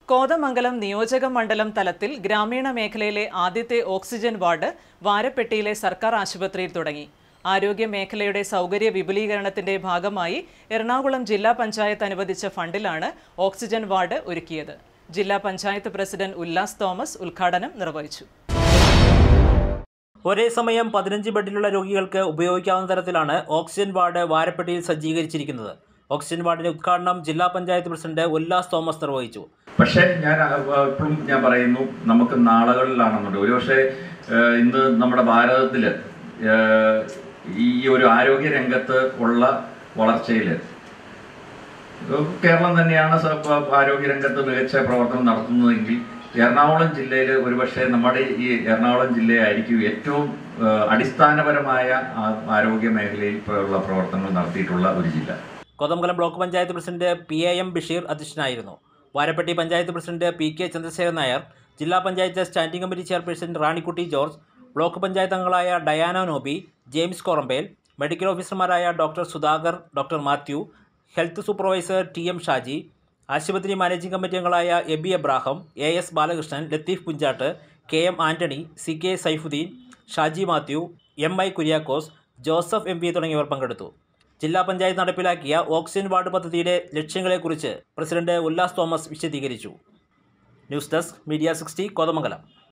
കോതമംഗലം നിയോജക മണ്ഡലം തലത്തിൽ ഗ്രാമീണ മേഖലയിലെ ആദ്യത്തെ ഓക്സിജൻ വാർഡ് വാരപ്പെട്ടിയിലെ സർക്കാർ ആശുപത്രിയിൽ തുടങ്ങി. ആരോഗ്യ മേഖലയുടെ സൗകര്യ വിപുലീകരണത്തിന്റെ ഭാഗമായി എറണാകുളം ജില്ലാ പഞ്ചായത്ത് അനുവദിച്ച ഫണ്ടിലാണ് ഓക്സിജൻ വാർഡ് ഒരുക്കിയത്. ജില്ലാ പഞ്ചായത്ത് പ്രസിഡന്റ് ഉല്ലാസ് തോമസ് ഉദ്ഘാടനം നിർവഹിച്ചു. ഒരേ സമയം 15 ബെഡിലുള്ള രോഗികൾക്ക് ഉപയോഗിക്കാവുന്ന തരത്തിലാണ് ഓക്സിജൻ വാർഡ് വാരപ്പെട്ടിയിൽ സജ്ജീകരിച്ചിരിക്കുന്നത്. ഓക്സിജൻ വാർഡിന്റെ ഉദ്ഘാടനം ജില്ലാ പഞ്ചായത്ത് പ്രസിഡന്റ് ഉല്ലാസ് തോമസ് നിർവഹിച്ചു. പക്ഷേ ഇപ്പോഴും ഞാൻ പറയുന്നു, നമുക്ക് നാളുകളിലാണെന്നുണ്ട്. ഒരുപക്ഷെ ഇന്ന് നമ്മുടെ ഭാരതത്തിൽ ഈ ഒരു ആരോഗ്യ രംഗത്ത് ഉള്ള വളർച്ചയിൽ കേരളം തന്നെയാണ് ആരോഗ്യരംഗത്ത് മികച്ച പ്രവർത്തനം നടത്തുന്നതെങ്കിൽ എറണാകുളം ജില്ലയിൽ ഒരുപക്ഷെ നമ്മുടെ ഈ എറണാകുളം ജില്ലയായിരിക്കും ഏറ്റവും അടിസ്ഥാനപരമായ ആരോഗ്യ മേഖലയിൽ ഉള്ള പ്രവർത്തനങ്ങൾ നടത്തിയിട്ടുള്ള ഒരു ജില്ല. Kothamangalam block panchayat president PM Basheer അധ്യക്ഷനായിരുന്നു. വാരപ്പെട്ടി പഞ്ചായത്ത് പ്രസിഡന്റ് PK ചന്ദ്രശേഖരൻ നായർ, ജില്ലാ panchayat standing committee chairperson Ranikutty George, block panchayat അംഗങ്ങളായ ഡയാന നോബി, ജെയിംസ് കോറമ്പേൽ, മെഡിക്കൽ ഓഫീസർമാരായ doctor Sudhakar, doctor Mathew, health supervisor TM Shaji, ആശുപത്രി മാനേജിംഗ് കമ്മിറ്റി അംഗങ്ങളായ Aby Abraham, AS Balakrishnan, Latheef Punchatt, KM Antony, CK Saifudheen, Shaji Mathew, MI Kuriakose, Joseph MV തുടങ്ങിയവർ പങ്കെടുത്തു. ജില്ലാ പഞ്ചായത്ത് നടപ്പിലാക്കിയ ഓക്സിജൻ വാർഡ് പദ്ധതിയുടെ ലക്ഷ്യങ്ങളെക്കുറിച്ച് പ്രസിഡന്റ് ഉല്ലാസ് തോമസ് വിശദീകരിച്ചു. News desk media 60 Kothamangalam.